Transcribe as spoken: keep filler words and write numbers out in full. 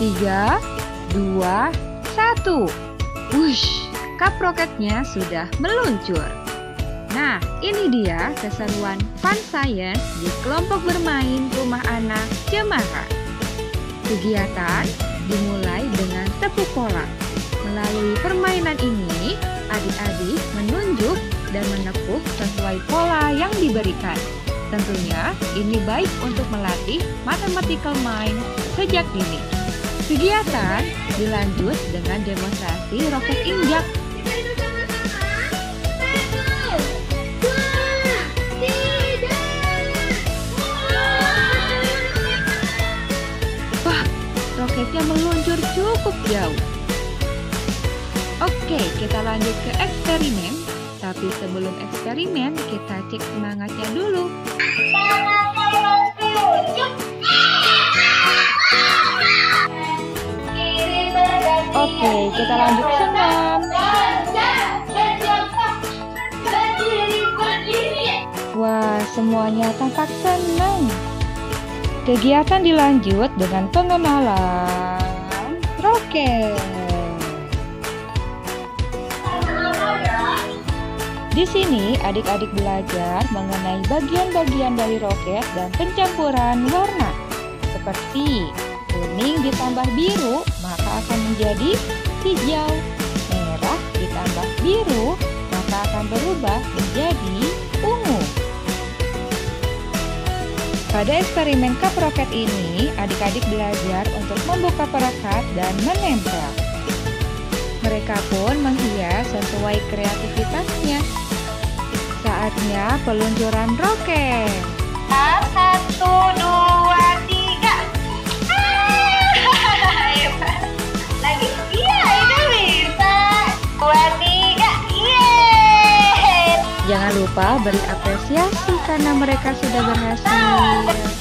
Tiga, dua, satu. Wush, kap roketnya sudah meluncur. Nah, ini dia keseruan fun science di kelompok bermain rumah anak Cemara. Kegiatan dimulai dengan tepuk pola. Melalui permainan ini, adik-adik menunjuk dan menepuk sesuai pola yang diberikan. Tentunya ini baik untuk melatih mathematical mind sejak dini. Kegiatan dilanjut dengan demonstrasi roket injak. Wah, roketnya meluncur cukup jauh. Oke, kita lanjut ke eksperimen. Tapi sebelum eksperimen, kita cek semangatnya dulu. Oke, kita lanjut senam. Wah, semuanya tampak senang. Kegiatan dilanjut dengan pengenalan roket. Di sini, adik-adik belajar mengenai bagian-bagian dari roket dan pencampuran warna. Seperti kuning ditambah biru, maka akan menjadi hijau. Merah ditambah biru, maka akan berubah menjadi ungu. Pada eksperimen kap roket ini, adik-adik belajar untuk membuka perekat dan menempel. Mereka pun menghias sesuai kreativitasnya. Saatnya peluncuran roket. Satu, dua, tiga. Lagi, iya itu bisa. Dua, tiga, yeay. Jangan lupa beri apresiasi karena mereka sudah berhasil.